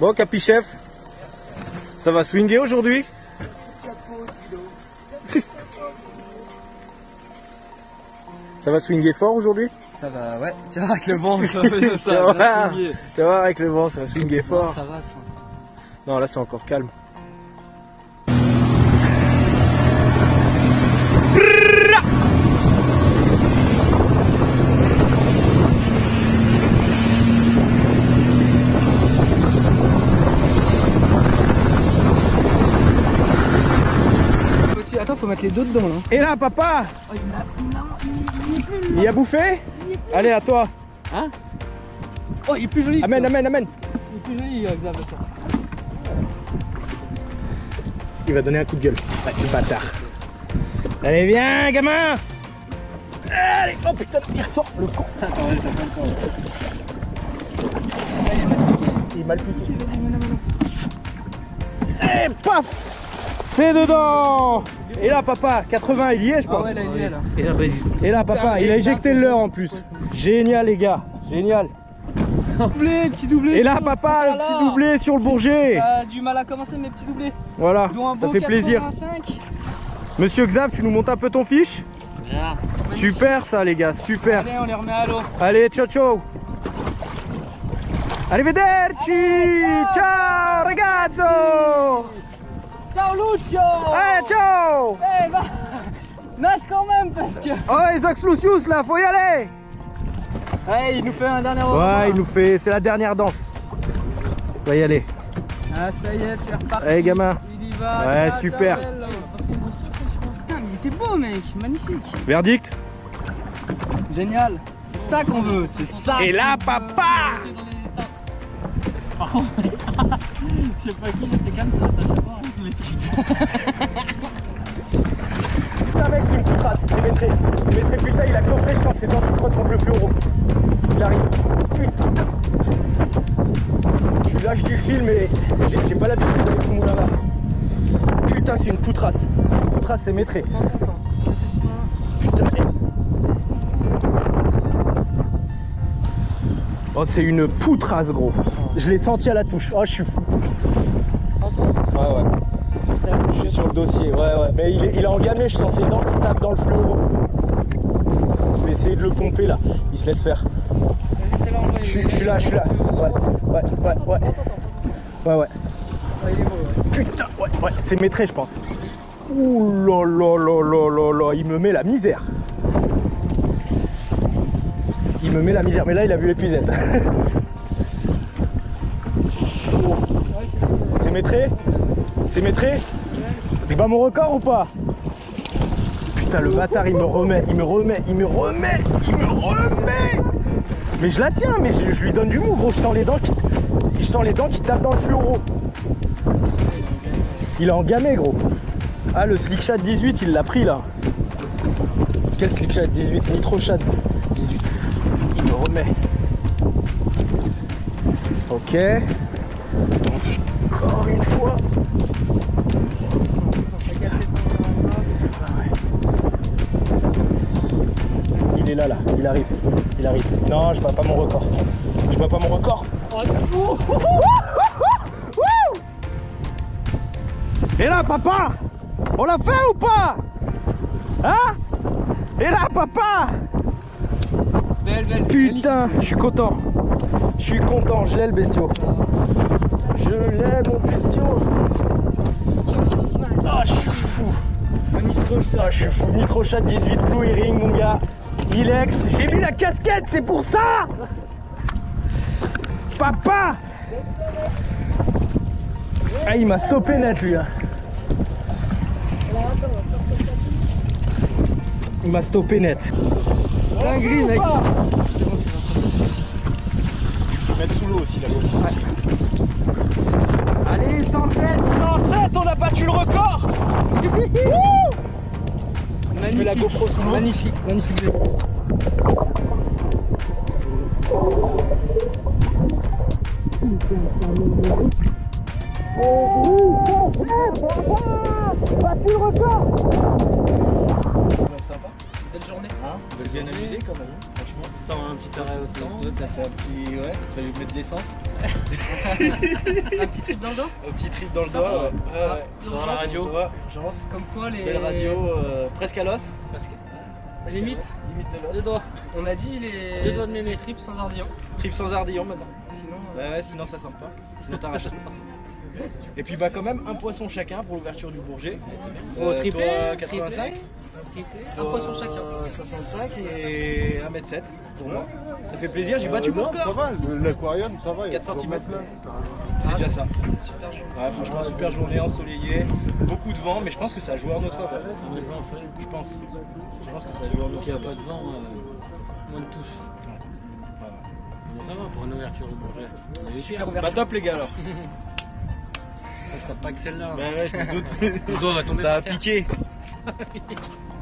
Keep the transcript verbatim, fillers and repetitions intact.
Bon, Capichef, ça va swinguer aujourd'hui? Ça va swinguer fort aujourd'hui? Ça va, ouais. Tu vas voir avec le vent, ça va, ça tu, vas va voir, swinguer. tu vas voir avec le vent, ça va swinguer fort. Non, ça va, ça. Non, là c'est encore calme. Attends, faut mettre les deux dedans là. Et là, papa, oh, il, a... il, a... il, est plus... il a bouffé. Il est plus... Allez, à toi. Hein? Oh, il est plus joli. Amène, amène, amène. Il est plus joli, Xav. Il va donner un coup de gueule. Ouais, le bâtard. Allez, viens, gamin. Allez, oh putain, il ressort le con. Attends, ouais, t'as pas le temps. Il est mal piqué. Et paf, c'est dedans. Et là, papa, quatre-vingts, il y est, je pense. Ah ouais, là, il y est, là. Et là, et là papa, il a éjecté le leurre en plus. Génial, les gars. Génial. Doublé, petit doublé. Et là, sur... papa, voilà. le petit doublé sur le Bourget. T'as du mal à commencer, mes petits doublés. Voilà, ça fait plaisir. quatre-vingt-cinq. Monsieur Xav, tu nous montes un peu ton fiche? Bien. Super ça, les gars, super. Allez, on les remet à l'eau. Allez, ciao, ciao. Arrivederci. Allez, ciao, ciao, ragazzo. Ciao, Lucio. Allez, ciao. Eh, va. Nage quand même, parce que... Oh, Isox Lucius, là, faut y aller. Ouais, il nous fait un dernier repas. Ouais, il nous fait, c'est la dernière danse. On va y aller. Ah, ça y est, c'est reparti. Allez, gamin. Il y va. Ouais, ciao, super. ciao, putain, mais il était beau, mec. Magnifique. Verdict? Génial. C'est ça qu'on veut, c'est ça. Et là, papa. Par contre, je sais pas qui, c'est comme ça, ça chaque fois, les trucs. Putain, mec, c'est une poutrasse, c'est maîtré. C'est maîtré, putain, il a coffré, je sens ses dents qui frottent contre le fluoro. Il arrive. Putain. Je suis là, je dis film, mais j'ai pas l'habitude d'aller ce moulin là. Putain, c'est une poutrasse. C'est une poutrasse, c'est maîtré. Putain. Oh, c'est une poutrasse, gros. Je l'ai senti à la touche. Oh, je suis fou. Ouais, ouais. Je suis sur le dossier. Ouais, ouais. Mais il est, il est engamé, je sens ses dents qui tapent dans le fluoro. Je vais essayer de le pomper là. Il se laisse faire. Je suis, je suis là, je suis là. Ouais, ouais, ouais, ouais. Ouais, ouais. Putain, ouais, ouais. C'est maîtré, je pense. Ouh là là là là là là. Il me met la misère. Il me met la misère. Mais là, il a vu l'épuisette. C'est maîtré? C'est maîtré? Je bats mon record ou pas? Putain, le bâtard, il me remet, il me remet, il me remet, il me remet. Mais je la tiens, mais je, je lui donne du mou, gros. Je sens les dents qui, je sens les dents qui tapent dans le fluoro. Il a engamé, gros. Ah, le Slick Shad dix-huit, il l'a pris là. Quel Slick Shad dix-huit? Nitro Shad dix-huit. Il me remet. Ok. Encore une fois. Il est là, là. Il arrive. Il arrive. Non, je bats pas mon record. Je bats pas mon record. Et là, papa, on l'a fait ou pas? Hein? Et là, papa. Belle, belle. Putain, je suis content. Je suis content, je l'ai le bestiau. Je l'ai mon bestiau. Ah, je suis fou. Nitro Shad, je suis fou. Nitro Shad dix-huit Blue Earring, mon gars. Ilex, j'ai mis la casquette, c'est pour ça. Papa. Ah, il m'a stoppé net, lui. Hein. Il m'a stoppé net. Dinguerie, mec. Tu peux mettre sous l'eau aussi, la GoPro. Ouais. Allez, cent sept. cent sept, on a battu le record. Magnifique. La GoPro sous l'eau. Magnifique, magnifique. Battu le record. Sympa. Belle journée. Hein, s'est bien amusé quand même, franchement. T'as un petit arrêt au temps. Toi, t'as fait un petit. Ouais, fallait lui mettre de l'essence. Un petit trip dans le dos. Un petit trip dans le Ça doigt. va. Ouais. Ouais, ouais. Dans la radio. Ouais, urgence. Comme quoi les. Belle radio, euh, presque à l'os. Parce que. Limite. Limite de l'os. Deux doigts. On a dit les. Deux doigts de mémé. les trips sans ardillon. Trip sans ardillon maintenant. Sinon. Ouais, ouais, sinon ça sent pas. Sinon t'arraches tout. Et puis bah quand même un poisson chacun pour l'ouverture du Bourget. Au triplé, toi, quatre-vingt-cinq. Un poisson chacun. Toi, soixante-cinq et un mètre sept pour moi. Ça fait plaisir, j'ai battu Euh, mon non, record. Ça va, l'aquarium, ça va. il y a quatre centimètres. plein. C'est Ah, déjà ça. Super journée. Ouais, franchement, super journée ensoleillée, beaucoup de vent, mais je pense que ça a joué en notre faveur. Le vent fait. Je pense. Je pense que ça a joué en notre S'il n'y a faveur. pas de vent, euh, moins de touches. Bon, ça va pour une ouverture au Bourget. On a eu Super super. Bah top les gars alors. Je tape pas que celle-là. Bah ouais, je me doute. Le doigt va tomber Ça a par terre. piqué.